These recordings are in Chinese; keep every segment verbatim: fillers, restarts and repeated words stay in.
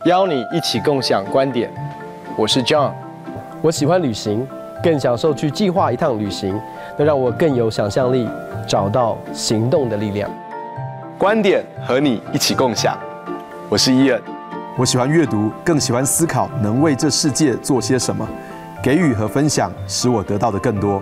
邀你一起共享观点。我是 John， 我喜欢旅行，更享受去计划一趟旅行，能让我更有想象力，找到行动的力量。 观点和你一起共享。我是伊恩， 我喜欢阅读，更喜欢思考能为这世界做些什么。给予和分享，使我得到的更多。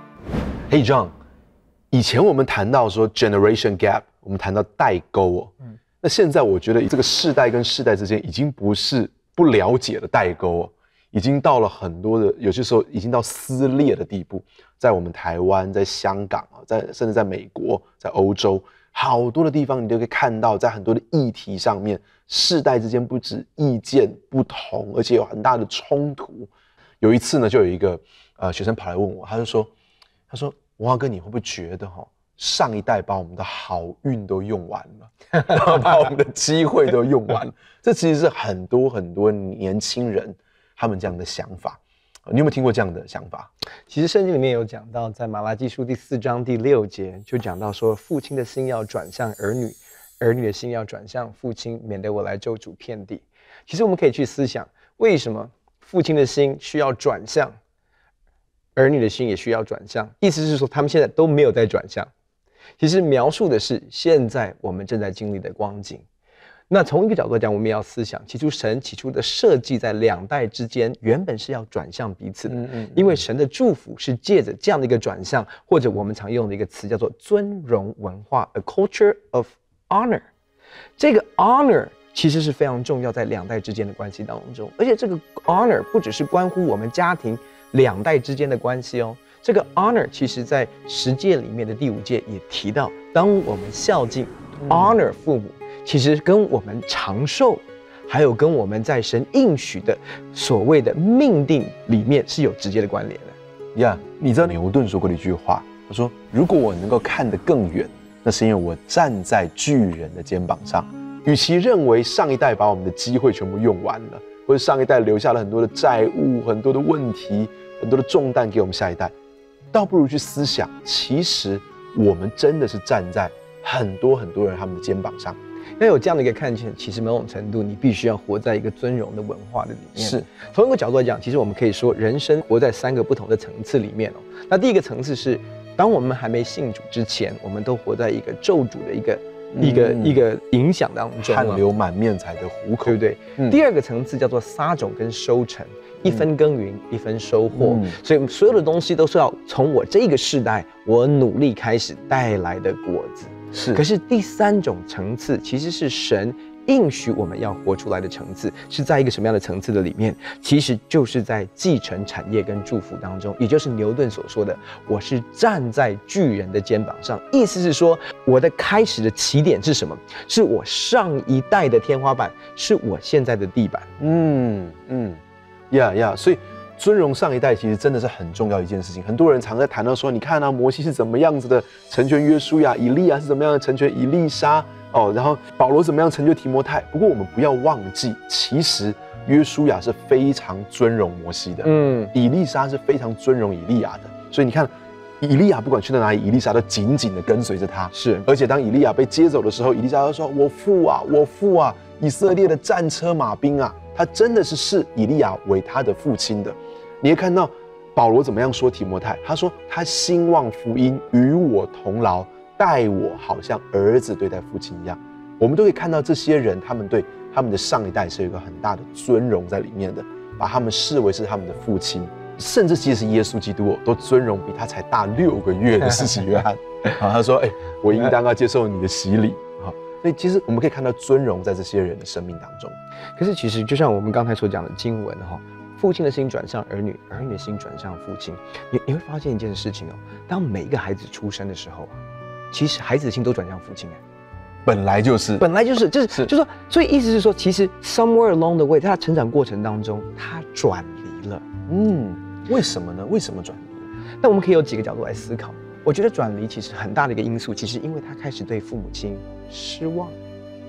Hey John， 以前我们谈到说 generation gap， 我们谈到代沟哦。嗯，那现在我觉得这个世代跟世代之间已经不是不了解的代沟哦，已经到了很多的，有些时候已经到撕裂的地步。在我们台湾，在香港啊，在甚至在美国，在欧洲，好多的地方你都可以看到，在很多的议题上面，世代之间不止意见不同，而且有很大的冲突。有一次呢，就有一个呃学生跑来问我，他就说，他说王华哥，你会不会觉得哈，上一代把我们的好运都用完了，把我们的机会都用完了？这其实是很多很多年轻人他们这样的想法。你有没有听过这样的想法？ 其实圣经里面有讲到，在马拉基书第四章第六节就讲到说，父亲的心要转向儿女，儿女的心要转向父亲，免得我来咒诅遍地。其实我们可以去思想，为什么父亲的心需要转向，儿女的心也需要转向？意思是说，他们现在都没有在转向。其实描述的是现在我们正在经历的光景。那从一个角度来讲，我们也要思想，起初神起初的设计在两代之间，原本是要转向彼此的，嗯嗯嗯，因为神的祝福是借着这样的一个转向，或者我们常用的一个词叫做尊荣文化 ，a culture of honor。这个 honor 其实是非常重要，在两代之间的关系当中，而且这个 honor 不只是关乎我们家庭两代之间的关系哦。这个 honor 其实在十诫里面的第五诫也提到，当我们孝敬 honor 父母，其实跟我们长寿，还有跟我们在神应许的所谓的命定里面是有直接的关联的。 呀， yeah, 你知道牛顿说过的一句话，他说：“如果我能够看得更远，那是因为我站在巨人的肩膀上。与其认为上一代把我们的机会全部用完了，或者上一代留下了很多的债务、很多的问题、很多的重担给我们下一代，倒不如去思想，其实我们真的是站在很多很多人他们的肩膀上。” 要有这样的一个看见，其实某种程度你必须要活在一个尊荣的文化的里面。 是， 从一个角度来讲，其实我们可以说，人生活在三个不同的层次里面哦。那第一个层次是，当我们还没信主之前，我们都活在一个咒诅的一个、嗯、一个一个影响当中， 汗流满面才得糊口， 对不对？嗯、第二个层次叫做撒种跟收成。一分耕耘，一分收获，嗯、所以所有的东西都是要从我这个世代我努力开始带来的果子。 是， 可是第三种层次其实是神应许我们要活出来的层次，是在一个什么样的层次的里面？其实就是在继承产业跟祝福当中，也就是牛顿所说的，我是站在巨人的肩膀上。意思是说，我的开始的起点是什么？是我上一代的天花板，是我现在的地板。 嗯嗯。呀呀，所以尊荣上一代其实真的是很重要一件事情。很多人常在谈到说，你看啊，摩西是怎么样子的成全约书亚，以利亚是怎么样的成全以利沙哦，然后保罗怎么样成就提摩太。不过我们不要忘记，其实约书亚是非常尊荣摩西的，嗯，以利沙是非常尊荣以利亚的。所以你看，以利亚不管去到哪里，以利沙都紧紧的跟随着他。 是， 而且当以利亚被接走的时候，以利沙就说：“我父啊，我父啊，以色列的战车马兵啊。”他真的是视以利亚为他的父亲的。你也看到保罗怎么样说提摩太，他说他兴旺福音，与我同劳，待我好像儿子对待父亲一样。我们都可以看到这些人，他们对他们的上一代是有一个很大的尊荣在里面的，把他们视为是他们的父亲，甚至即使耶稣基督都尊荣比他才大六个月的施洗约翰。他说：“哎、欸，我应当要接受你的洗礼。”所以其实我们可以看到尊荣在这些人的生命当中。 可是其实就像我们刚才所讲的经文哈，父亲的心转向儿女，儿女的心转向父亲。你你会发现一件事情哦，当每一个孩子出生的时候啊，其实孩子的心都转向父亲哎， 本来就是， 本来就是，就是是就说，所以意思是说，其实 somewhere along the way， 在他成长过程当中，他转离了。 嗯，为什么呢？为什么转离？ 那我们可以有几个角度来思考。我觉得转离其实很大的一个因素，其实因为他开始对父母亲失望。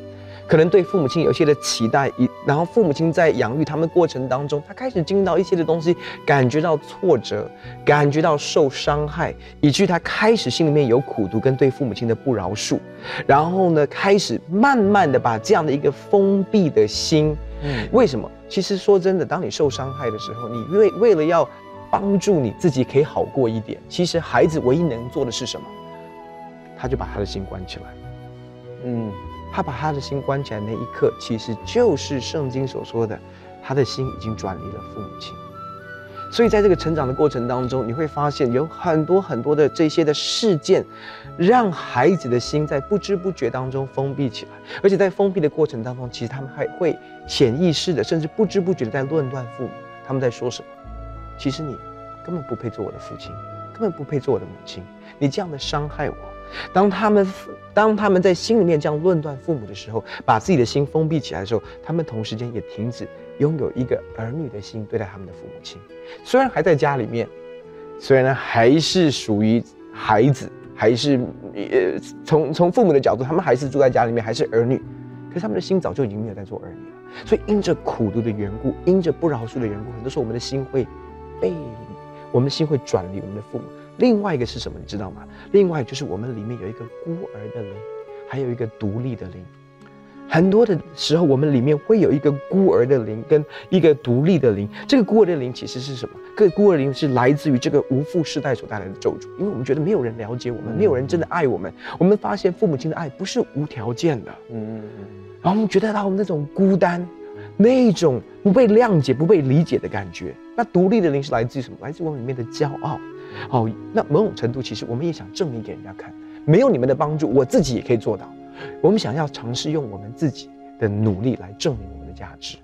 可能对父母亲有一些的期待，然后父母亲在养育他们过程当中，他开始经历到一些的东西，感觉到挫折，感觉到受伤害，以至于他开始心里面有苦毒跟对父母亲的不饶恕，然后呢，开始慢慢的把这样的一个封闭的心，嗯，为什么？其实说真的，当你受伤害的时候，你为为了要帮助你自己可以好过一点，其实孩子唯一能做的是什么？他就把他的心关起来，嗯。他把他的心关起来那一刻，其实就是圣经所说的，他的心已经转离了父母亲。所以在这个成长的过程当中，你会发现有很多很多的这些的事件，让孩子的心在不知不觉当中封闭起来，而且在封闭的过程当中，其实他们还会潜意识的，甚至不知不觉的在论断父母。他们在说什么？其实你根本不配做我的父亲，根本不配做我的母亲，你这样的伤害我。当他们当他们在心里面这样论断父母的时候，把自己的心封闭起来的时候，他们同时间也停止拥有一个儿女的心对待他们的父母亲。虽然还在家里面，虽然还是属于孩子，还是呃从从父母的角度，他们还是住在家里面，还是儿女，可是他们的心早就已经没有在做儿女了。所以因着苦毒的缘故，因着不饶恕的缘故，很多时候我们的心会背离，我们的心会转离我们的父母。另外一个是什么，你知道吗？另外就是我们里面有一个孤儿的灵，还有一个独立的灵。很多的时候，我们里面会有一个孤儿的灵跟一个独立的灵。这个孤儿的灵其实是什么？这个孤儿灵是来自于这个无父世代所带来的咒诅，因为我们觉得没有人了解我们，没有人真的爱我们。我们发现父母亲的爱不是无条件的，嗯嗯嗯，然后我们觉得到那种孤单，那种不被谅解、不被理解的感觉。那独立的灵是来自于什么？来自于我们里面的骄傲。好，那某种程度，其实我们也想证明给人家看，没有你们的帮助，我自己也可以做到。我们想要尝试用我们自己的努力来证明我们的价值。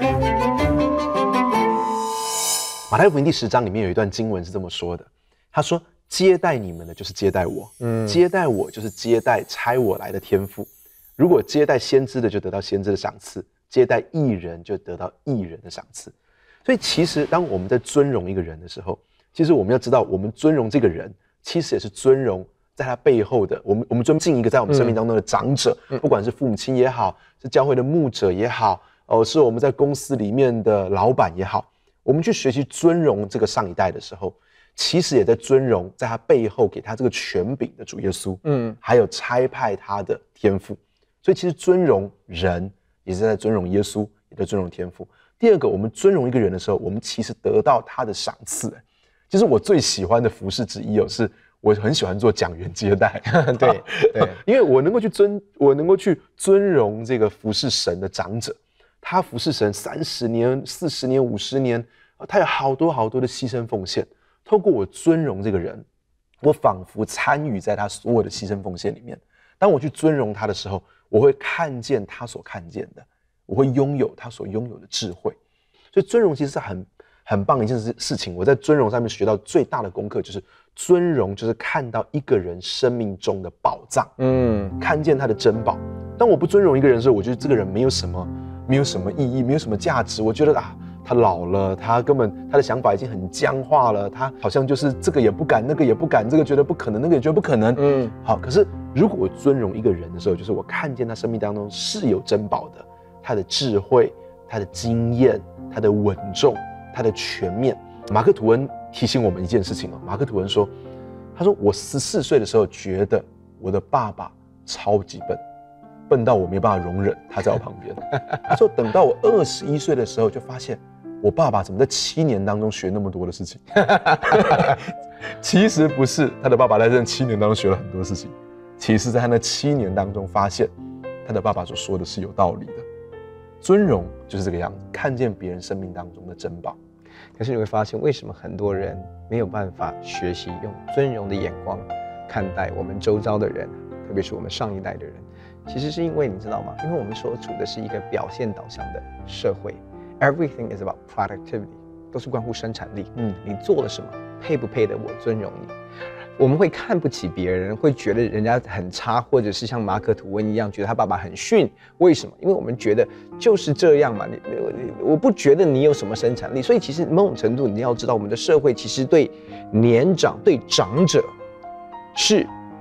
马太福音第十章里面有一段经文是这么说的，他说：“接待你们的就是接待我，嗯，接待我就是接待差我来的天父。如果接待先知的，就得到先知的赏赐；接待义人，就得到义人的赏赐。”所以，其实当我们在尊荣一个人的时候，其实我们要知道，我们尊荣这个人，其实也是尊荣在他背后的。我们我们尊敬一个在我们生命当中的长者，嗯、不管是父母亲也好，是教会的牧者也好，哦，是我们在公司里面的老板也好，我们去学习尊荣这个上一代的时候，其实也在尊荣在他背后给他这个权柄的主耶稣，嗯，还有差派他的天父。所以，其实尊荣人也是在尊荣耶稣，也在尊荣天父。第二个，我们尊荣一个人的时候，我们其实得到他的赏赐。其实我最喜欢的服事之一，有是我很喜欢做讲员接待， 对对， 因为我能够去尊，我能够去尊荣这个服事神的长者，他服事神三十年、四十年、五十年，他有好多好多的牺牲奉献。透过我尊荣这个人，我仿佛参与在他所有的牺牲奉献里面。当我去尊荣他的时候，我会看见他所看见的，我会拥有他所拥有的智慧。所以尊荣其实是很。很棒的一件事情，我在尊荣上面学到最大的功课，就是尊荣就是看到一个人生命中的宝藏，嗯，看见他的珍宝。当我不尊荣一个人的时候，我觉得这个人没有什么，没有什么意义，没有什么价值。我觉得啊，他老了，他根本他的想法已经很僵化了，他好像就是这个也不敢，那个也不敢，这个觉得不可能，那个也觉得不可能，嗯，好。可是如果我尊荣一个人的时候，就是我看见他生命当中是有珍宝的，他的智慧，他的经验，他的稳重。他的全面。马克吐温提醒我们一件事情哦，马克吐温说，他说我十四岁的时候觉得我的爸爸超级笨，笨到我没办法容忍他在我旁边。他说等到我二十一岁的时候，就发现我爸爸怎么在七年当中学那么多的事情。其实不是，他的爸爸在这七年当中学了很多事情，其实在他那七年当中发现他的爸爸所说的是有道理的。尊荣就是这个样子，看见别人生命当中的珍宝。 可是你会发现，为什么很多人没有办法学习用尊荣的眼光看待我们周遭的人，特别是我们上一代的人？其实是因为你知道吗？因为我们所处的是一个表现导向的社会 ，everything is about productivity， 都是关乎生产力。嗯，你做了什么，配不配得我尊荣你？我们会看不起别人，会觉得人家很差，或者是像马可吐温一样，觉得他爸爸很逊。为什么？因为我们觉得就是这样嘛。你我不觉得你有什么生产力，所以其实某种程度你要知道，我们的社会其实对年长、对长者是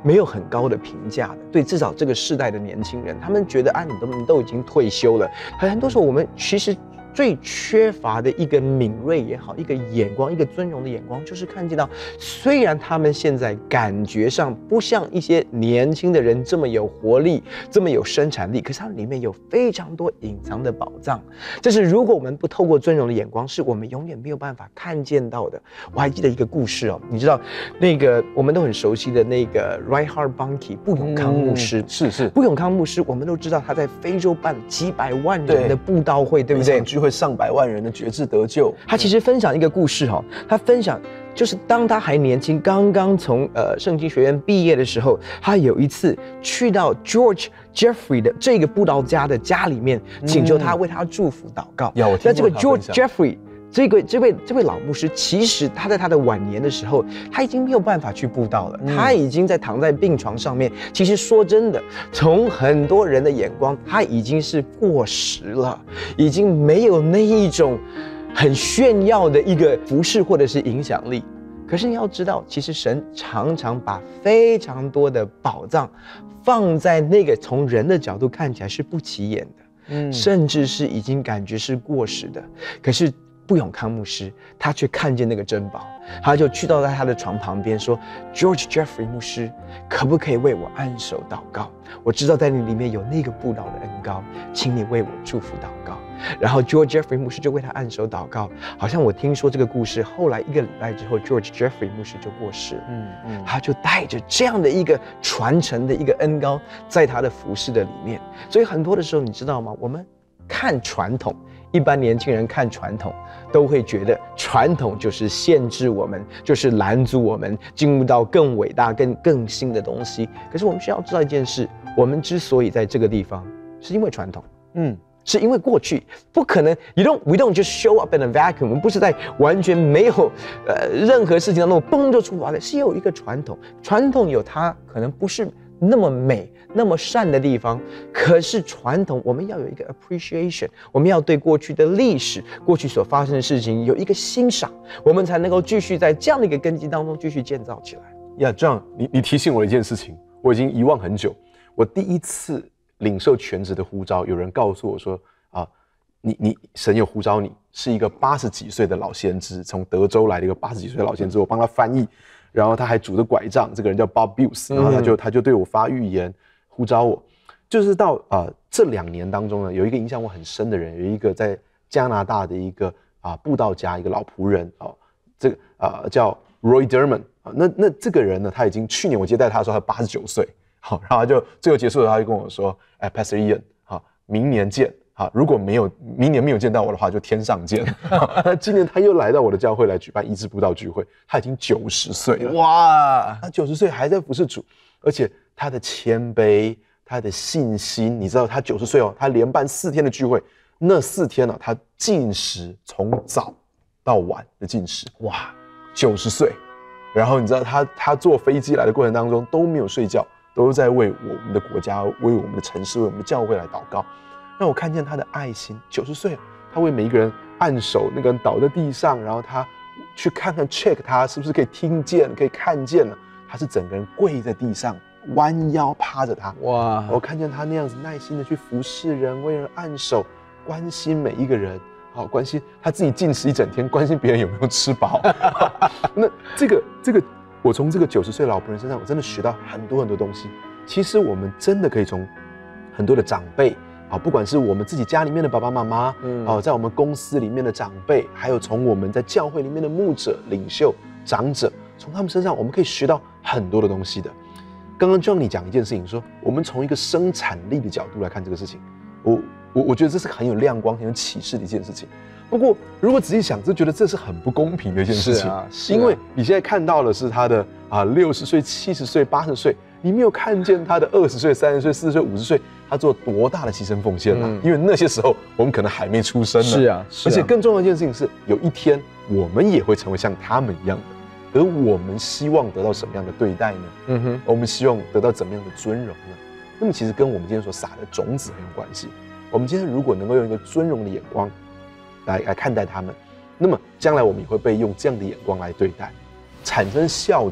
没有很高的评价的。对，至少这个世代的年轻人，他们觉得啊，你都你都已经退休了。很多时候我们其实最缺乏的一个敏锐也好，一个眼光，一个尊荣的眼光，就是看见到，虽然他们现在感觉上不像一些年轻的人这么有活力，这么有生产力，可是它里面有非常多隐藏的宝藏。这是如果我们不透过尊荣的眼光，是我们永远没有办法看见到的。我还记得一个故事哦，你知道那个我们都很熟悉的那个 Reinhard Bonnke 布永康牧师， 嗯、是是布永康牧师，我们都知道他在非洲办几百万人的布道会， 对, 对不对？ 聚会上百万人的觉知得救。 他其实分享一个故事哈，他分享就是当他还年轻，刚刚从呃圣经学院毕业的时候，他有一次去到 George Jeffrey 的这个布道家的家里面，请求他为他祝福祷告。 有、嗯， 那这个 George Jeffrey。这个这位这位老牧师，其实他在他的晚年的时候，他已经没有办法去布道了，嗯、他已经在躺在病床上面。其实说真的，从很多人的眼光，他已经是过时了，已经没有那一种很炫耀的一个服饰或者是影响力。可是你要知道，其实神常常把非常多的宝藏放在那个从人的角度看起来是不起眼的，嗯，甚至是已经感觉是过时的，可是。布永康牧师，他却看见那个珍宝，他就去到在他的床旁边说 ：“George Jeffrey 牧师，可不可以为我按手祷告？我知道在你里面有那个布道的恩膏，请你为我祝福祷告。”然后 George Jeffrey 牧师就为他按手祷告。好像我听说这个故事，后来一个礼拜之后 ，George Jeffrey 牧师就过世了。嗯嗯，他就带着这样的一个传承的一个恩膏，在他的服饰的里面。所以很多的时候，你知道吗？我们看传统。一般年轻人看传统，都会觉得传统就是限制我们，就是拦阻我们进入到更伟大、更更新的东西。可是我们需要知道一件事：我们之所以在这个地方，是因为传统，嗯，是因为过去不可能。You don't, we don't just show up in a vacuum。我们不是在完全没有呃任何事情当中嘣就出来的，是有一个传统。传统有它可能不是那么美。那么善的地方，可是传统我们要有一个 appreciation， 我们要对过去的历史、过去所发生的事情有一个欣赏，我们才能够继续在这样的一个根基当中继续建造起来。 呀、yeah, ，John， 你你提醒我一件事情，我已经遗忘很久。我第一次领受全职的呼召，有人告诉我说啊，你你神有呼召你，是一个八十几岁的老先知，从德州来的一个八十几岁的老先知，我帮他翻译，然后他还拄着拐杖，这个人叫 Bob Buse， 然后他就、嗯、他就对我发预言。呼召我，就是到啊、呃、这两年当中呢，有一个影响我很深的人，有一个在加拿大的一个啊、呃、布道家，一个老仆人啊、哦，这个啊、呃、叫 Roy Derman 啊，那那这个人呢，他已经去年我接待他的时候，他八十九岁，好，然后他就最后结束的时候，他就跟我说，哎 ，Pastor Ian， 好，明年见，好，如果没有明年没有见到我的话，就天上见。那今年他又来到我的教会来举办医治布道聚会，他已经九十岁了，哇，他九十岁还在服侍主，而且。他的谦卑，他的信心，你知道他九十岁哦，他连办四天的聚会，那四天呢、啊，他禁食从早到晚的禁食，哇，九十岁，然后你知道他他坐飞机来的过程当中都没有睡觉，都在为我们的国家、为我们的城市、为我们的教会来祷告，让我看见他的爱心。九十岁，他为每一个人按手，那个人倒在地上，然后他去看看 check 他是不是可以听见、可以看见了，他是整个人跪在地上。弯腰趴着他，哇！我看见他那样子耐心的去服侍人，为人按手，关心每一个人，好关心他自己禁食一整天，关心别人有没有吃饱。那这个这个，我从这个九十岁老仆人身上，我真的学到很多很多东西。其实我们真的可以从很多的长辈啊，不管是我们自己家里面的爸爸妈妈，嗯，哦，在我们公司里面的长辈，还有从我们在教会里面的牧者、领袖、长者，从他们身上我们可以学到很多的东西的。刚刚 John 你讲一件事情，说我们从一个生产力的角度来看这个事情，我我我觉得这是很有亮光、很有启示的一件事情。不过如果仔细想，就觉得这是很不公平的一件事情，是啊，是啊，因为你现在看到的是他的啊六十岁、七十岁、八十岁，你没有看见他的二十岁、三十岁、四十岁、五十岁，他做多大的牺牲奉献啊！嗯、因为那些时候我们可能还没出生呢。 是啊，是啊， 而且更重要的一件事情是，有一天我们也会成为像他们一样的。而我们希望得到什么样的对待呢？嗯哼，我们希望得到怎么样的尊荣呢？那么其实跟我们今天所撒的种子很有关系。我们今天如果能够用一个尊荣的眼光来来看待他们，那么将来我们也会被用这样的眼光来对待，产生孝子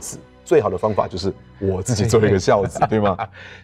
最好的方法就是我自己做一个孝子，对吗？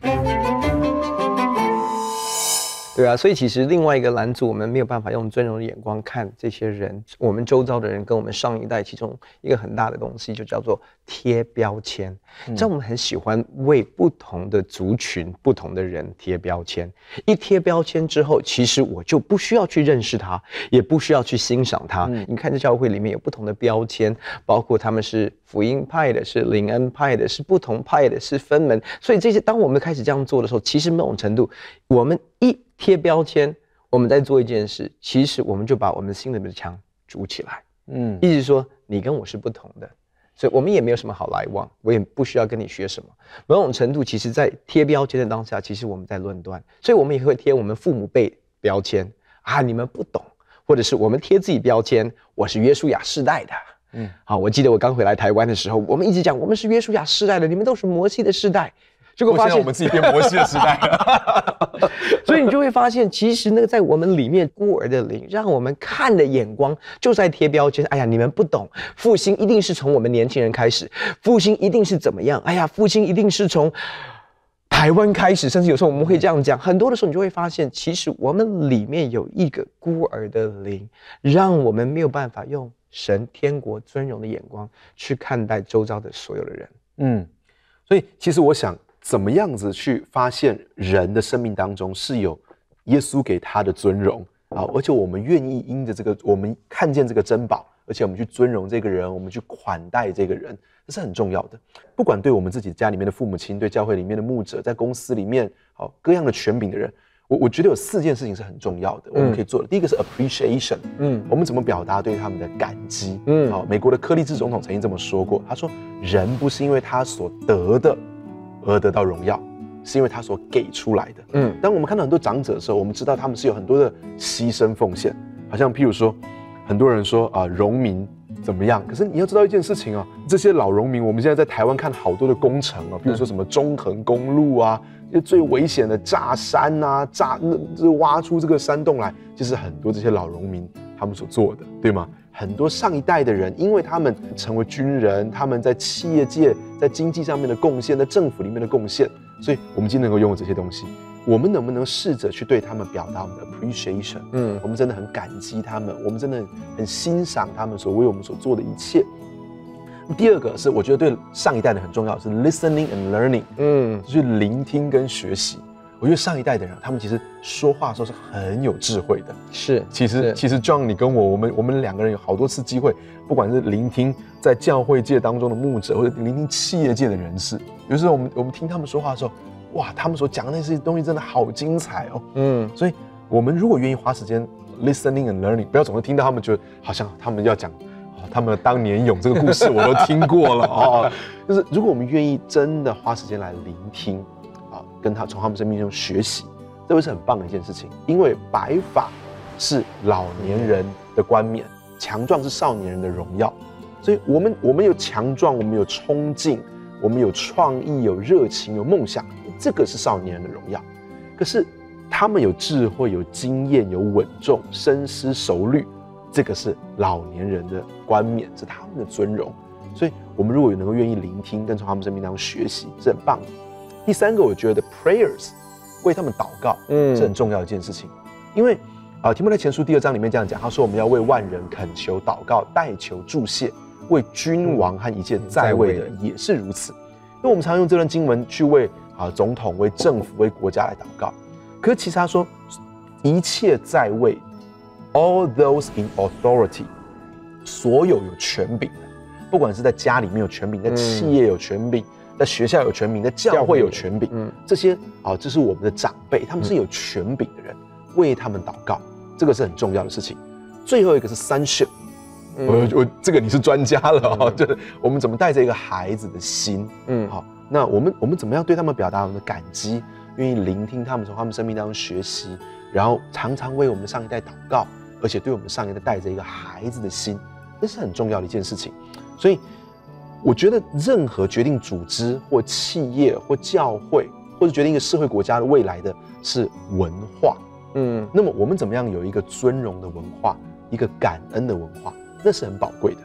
对啊，所以其实另外一个拦阻我们没有办法用尊荣的眼光看这些人，我们周遭的人跟我们上一代其中一个很大的东西就叫做贴标签。嗯，这我们很喜欢为不同的族群、不同的人贴标签。一贴标签之后，其实我就不需要去认识他，也不需要去欣赏他。嗯，你看这教会里面有不同的标签，包括他们是福音派的，是灵恩派的，是不同派的，是分门。所以这些当我们开始这样做的时候，其实某种程度我们一贴标签，我们在做一件事，其实我们就把我们心里面的墙筑起来。嗯，意思说你跟我是不同的，所以我们也没有什么好来往，我也不需要跟你学什么。某种程度，其实在贴标签的当下，其实我们在论断，所以我们也会贴我们父母辈标签啊，你们不懂，或者是我们贴自己标签，我是约书亚世代的。嗯，好，我记得我刚回来台湾的时候，我们一直讲我们是约书亚世代的，你们都是摩西的世代。结果发现我们自己变摩西的时代了， 所以你就会发现，其实那个在我们里面孤儿的灵，让我们看的眼光就在贴标签。哎呀，你们不懂，复兴一定是从我们年轻人开始，复兴一定是怎么样？哎呀，复兴一定是从台湾开始，甚至有时候我们会这样讲。很多的时候，你就会发现，其实我们里面有一个孤儿的灵，让我们没有办法用神天国尊荣的眼光去看待周遭的所有的人。 嗯，所以其实我想。怎么样子去发现人的生命当中是有耶稣给他的尊荣啊？而且我们愿意因着这个，我们看见这个珍宝，而且我们去尊荣这个人，我们去款待这个人，这是很重要的。不管对我们自己家里面的父母亲，对教会里面的牧者，在公司里面好各样的权柄的人，我我觉得有四件事情是很重要的，我们可以做的。嗯、第一个是 appreciation， 嗯，我们怎么表达对他们的感激？嗯，好，美国的柯立芝总统曾经这么说过，他说：“人不是因为他所得的。”而得到荣耀，是因为他所给出来的。嗯，当我们看到很多长者的时候，我们知道他们是有很多的牺牲奉献。好像譬如说，很多人说啊，农民怎么样？可是你要知道一件事情啊，这些老农民，我们现在在台湾看好多的工程啊，譬如说什么中横公路啊，最危险的炸山啊，炸那挖出这个山洞来，就是很多这些老农民他们所做的，对吗？很多上一代的人，因为他们成为军人，他们在企业界、在经济上面的贡献，在政府里面的贡献，所以我们今天能够拥有这些东西。我们能不能试着去对他们表达我们的 appreciation？ 嗯，我们真的很感激他们，我们真的很欣赏他们所为我们所做的一切。第二个是我觉得对上一代的很重要，是 listening and learning， 嗯，就是聆听跟学习。我觉得上一代的人，他们其实说话的时候是很有智慧的。 是， 其实其实 John 你跟我，我们我们两个人有好多次机会，不管是聆听在教会界当中的牧者，或者聆听企业界的人士，有时候我们我们听他们说话的时候，哇，他们所讲的那些东西真的好精彩哦。嗯，所以我们如果愿意花时间 listening and learning， 不要总是听到他们觉得好像他们要讲。他们当年勇这个故事我都听过了哦，就是如果我们愿意真的花时间来聆听啊，跟他从他们生命中学习，这会是很棒的一件事情。因为白发是老年人的冠冕，强壮是少年人的荣耀。所以我们我们有强壮，我们有冲劲，我们有创意，有热情，有梦想，这个是少年人的荣耀。可是他们有智慧，有经验，有稳重，深思熟虑。这个是老年人的冠冕，是他们的尊荣，所以我们如果能够愿意聆听，跟从他们生命当中学习，是很棒的。第三个，我觉得 prayers 为他们祷告，嗯，是很重要的一件事情，因为啊，提摩太前书第二章里面这样讲，他说我们要为万人恳求、祷告、代求、祝谢，为君王和一切在位的也是如此。因为我们常用这段经文去为啊总统、为政府、为国家来祷告，可是其实他说一切在位。All those in authority， 所有有权柄的，不管是在家里面有权柄，在企业有权柄，在学校有权柄，在教会有权柄，嗯，这些啊，这是我们的长辈，他们是有权柄的人，为他们祷告，这个是很重要的事情。最后一个是 sonship， 我我这个你是专家了啊，就是我们怎么带着一个孩子的心，嗯，好，那我们我们怎么样对他们表达我们的感激，愿意聆听他们，从他们生命当中学习，然后常常为我们的上一代祷告。而且对我们上一代带着一个孩子的心，这是很重要的一件事情。所以，我觉得任何决定组织或企业或教会，或者决定一个社会国家的未来的是文化。嗯，那么我们怎么样有一个尊荣的文化，一个感恩的文化，那是很宝贵的。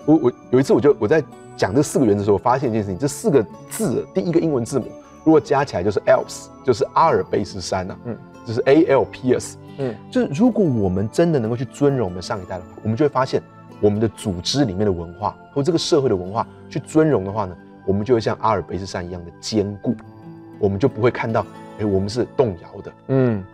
我我有一次我就我在讲这四个原则的时候，我发现一件事情，这四个字第一个英文字母如果加起来就是 Alps， 就是阿尔卑斯山啊，嗯，就是 A L P S， 嗯，就是如果我们真的能够去尊荣我们上一代的话，我们就会发现我们的组织里面的文化或这个社会的文化去尊荣的话呢，我们就会像阿尔卑斯山一样的坚固，我们就不会看到，哎，我们是动摇的，嗯。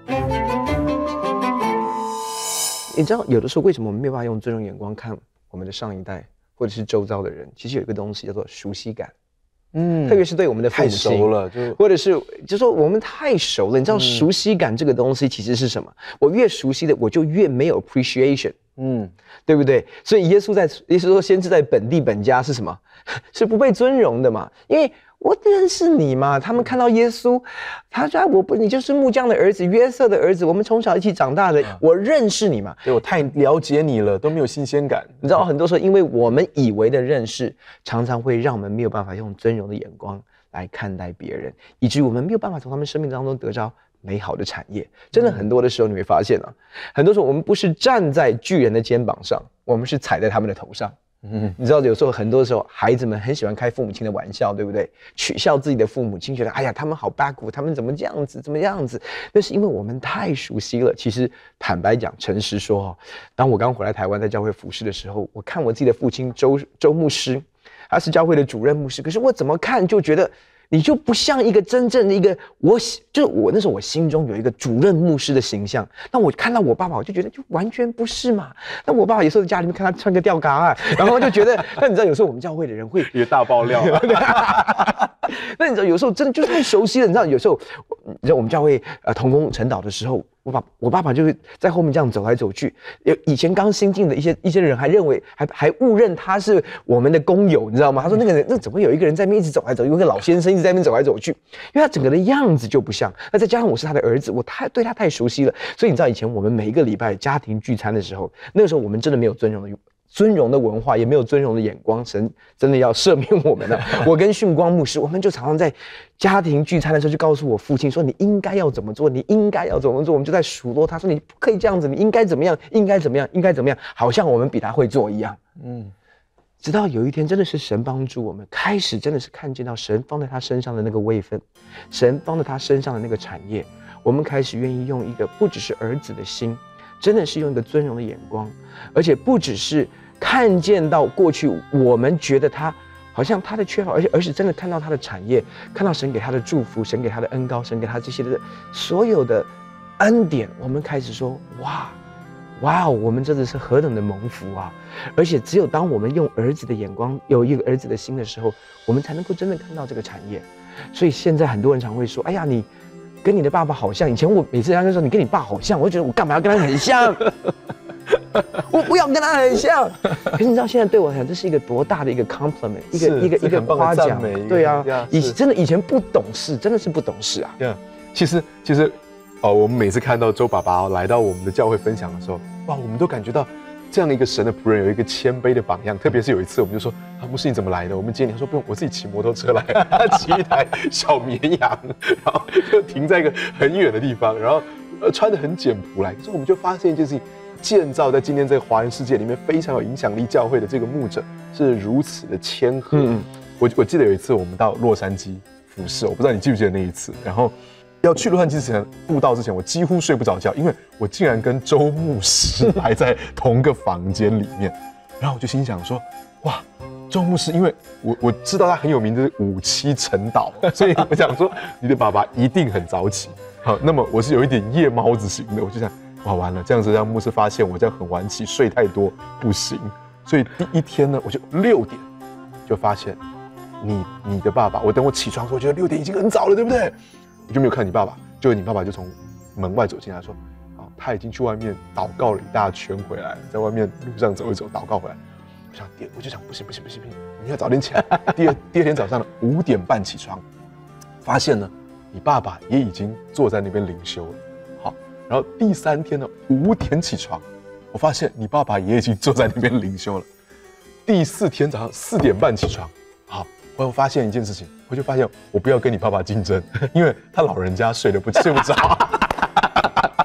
你知道有的时候为什么我们没有办法用尊重眼光看我们的上一代或者是周遭的人？其实有一个东西叫做熟悉感，嗯，特别是对我们的父母亲， 太熟了，就或者是就说我们太熟了。你知道熟悉感这个东西其实是什么？我越熟悉的，我就越没有 appreciation， 嗯，对不对？所以耶稣在耶稣说，先知在本地本家是什么？是不被尊荣的嘛？因为我认识你嘛，他们看到耶稣，他说我不，你就是木匠的儿子，约瑟的儿子，我们从小一起长大的，我认识你嘛。 对，我太了解你了，都没有新鲜感。 你知道，很多时候因为我们以为的认识，常常会让我们没有办法用尊荣的眼光来看待别人，以至于我们没有办法从他们生命当中得着美好的产业。真的很多的时候你会发现啊，很多时候我们不是站在巨人的肩膀上，我们是踩在他们的头上。嗯，你知道有时候很多时候孩子们很喜欢开父母亲的玩笑，对不对？取笑自己的父母亲，觉得哎呀他们好八股，他们怎么这样子怎么样子。那是因为我们太熟悉了。其实坦白讲，诚实说，当我刚回来台湾在教会服侍的时候，我看我自己的父亲周周牧师，他是教会的主任牧师，可是我怎么看就觉得你就不像一个真正的一个我，就是我那时候我心中有一个主任牧师的形象。那我看到我爸爸，我就觉得就完全不是嘛。那我爸爸有时候在家里面看他穿个吊嘎啊，然后就觉得，那你知道有时候我们教会的人会也大爆料、啊。 那你知道有时候真的就是太熟悉了。你知道有时候，你知道我们教会呃同工晨祷的时候，我爸我爸爸就会在后面这样走来走去。以前刚新进的一些一些人还认为还还误认他是我们的工友，你知道吗？他说那个人那怎么有一个人在那边一直走来走去，有一个老先生一直在那边走来走去，因为他整个的样子就不像。那再加上我是他的儿子，我太对他太熟悉了，所以你知道以前我们每一个礼拜家庭聚餐的时候，那个时候我们真的没有尊荣的。尊荣的文化也没有尊荣的眼光，神真的要赦免我们了。我跟训光牧师，我们就常常在家庭聚餐的时候就告诉我父亲说：“你应该要怎么做，你应该要怎么做。”我们就在数落他说：“你不可以这样子，你应该怎么样，应该怎么样，应该怎么样。”好像我们比他会做一样。嗯，直到有一天，真的是神帮助我们，开始真的是看见到神放在他身上的那个位分，神放在他身上的那个产业，我们开始愿意用一个不只是儿子的心。真的是用一个尊荣的眼光，而且不只是看见到过去我们觉得他好像他的缺乏，而且而是真的看到他的产业，看到神给他的祝福，神给他的恩膏，神给他这些的所有的恩典，我们开始说哇哇，我们真的是何等的蒙福啊！而且只有当我们用儿子的眼光，有一个儿子的心的时候，我们才能够真的看到这个产业。所以现在很多人常会说，哎呀你。跟你的爸爸好像，以前我每次人家说你跟你爸好像，我就觉得我干嘛要跟他很像？我不要跟他很像。可是你知道现在对我来讲，这是一个多大的一个 compliment， 一个一个一个夸奖。对啊，以真的以前不懂事，真的是不懂事啊。 对啊，其实其实哦，我们每次看到周爸爸来到我们的教会分享的时候，哇，我们都感觉到这样的一个神的仆人有一个谦卑的榜样。特别是有一次，我们就说啊，牧师你怎么来的？我们接你，他说不用，我自己骑摩托车来，他骑一台小绵羊，然后就停在一个很远的地方，然后呃穿得很简朴来。可是我们就发现一件事情，建造在今天这个华人世界里面非常有影响力教会的这个牧者是如此的谦和。嗯，我我记得有一次我们到洛杉矶服侍，我不知道你记不记得那一次，然后。要去洛杉矶之前，布道之前，我几乎睡不着觉，因为我竟然跟周牧师还在同个房间里面。然后我就心想说，哇，周牧师，因为我我知道他很有名的五七晨祷，所以我想说，你的爸爸一定很早起。好，那么我是有一点夜猫子型的，我就想，哇，完了，这样子让牧师发现我这样很晚起，睡太多不行。所以第一天呢，我就六点就发现你你的爸爸，我等我起床的时候，我觉得六点已经很早了，对不对？我就没有看你爸爸，就你爸爸就从门外走进来说，啊，他已经去外面祷告了一大圈回来了，在外面路上走一走，祷告回来。我想，我就想，不行不行不行不行，你要早点起来。第二第二天早上呢，五点半起床，发现呢，你爸爸也已经坐在那边灵修了。好，然后第三天呢，五点起床，我发现你爸爸也已经坐在那边灵修了。第四天早上四点半起床，好。我发现一件事情，我就发现我不要跟你爸爸竞争，因为他老人家睡得不睡不着。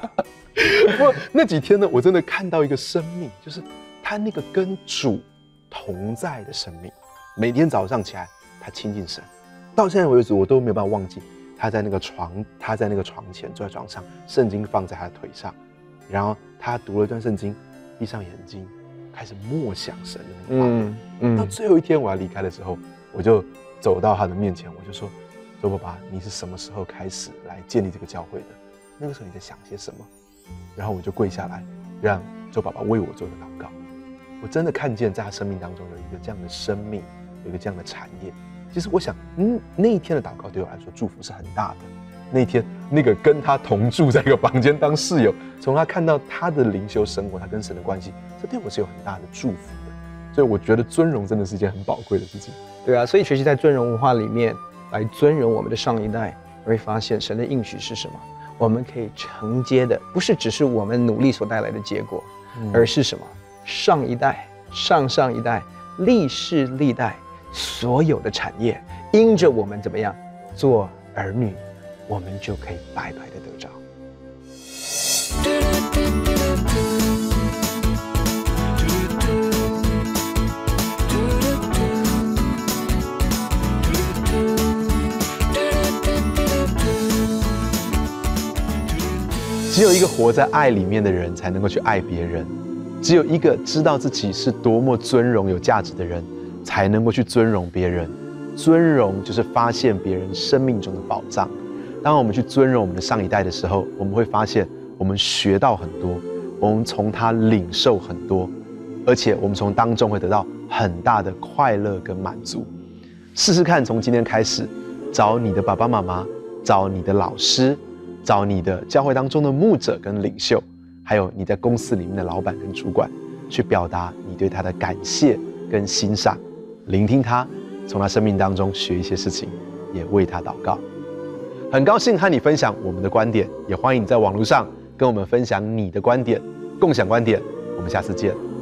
不过那几天呢，我真的看到一个生命，就是他那个跟主同在的生命。每天早上起来，他亲近神，到现在为止我都没有办法忘记他在那个床，他在那个床前坐在床上，圣经放在他的腿上，然后他读了一段圣经，闭上眼睛，开始默想神的那个话。嗯嗯。到最后一天我要离开的时候，我就走到他的面前，我就说：“周爸爸，你是什么时候开始来建立这个教会的？那个时候你在想些什么？”然后我就跪下来，让周爸爸为我做个祷告。我真的看见在他生命当中有一个这样的生命，有一个这样的产业。其实我想，嗯，那一天的祷告对我来说祝福是很大的。那一天，那个跟他同住在一个房间当室友，从他看到他的灵修生活，他跟神的关系，这对我是有很大的祝福的。所以我觉得尊荣真的是一件很宝贵的事情。 对啊，所以学习在尊荣文化里面来尊荣我们的上一代，你会发现神的应许是什么？我们可以承接的，不是只是我们努力所带来的结果，嗯、而是什么？上一代、上上一代、历世历代所有的产业，因着我们怎么样做儿女，我们就可以白白的得着。 只有一个活在爱里面的人才能够去爱别人，只有一个知道自己是多么尊荣有价值的人才能够去尊荣别人。尊荣就是发现别人生命中的宝藏。当我们去尊荣我们的上一代的时候，我们会发现我们学到很多，我们从他领受很多，而且我们从当中会得到很大的快乐跟满足。试试看，从今天开始，找你的爸爸妈妈，找你的老师，找你的教会当中的牧者跟领袖，还有你在公司里面的老板跟主管，去表达你对他的感谢跟欣赏，聆听他，从他生命当中学一些事情，也为他祷告。很高兴和你分享我们的观点，也欢迎你在网络上跟我们分享你的观点，共享观点。我们下次见。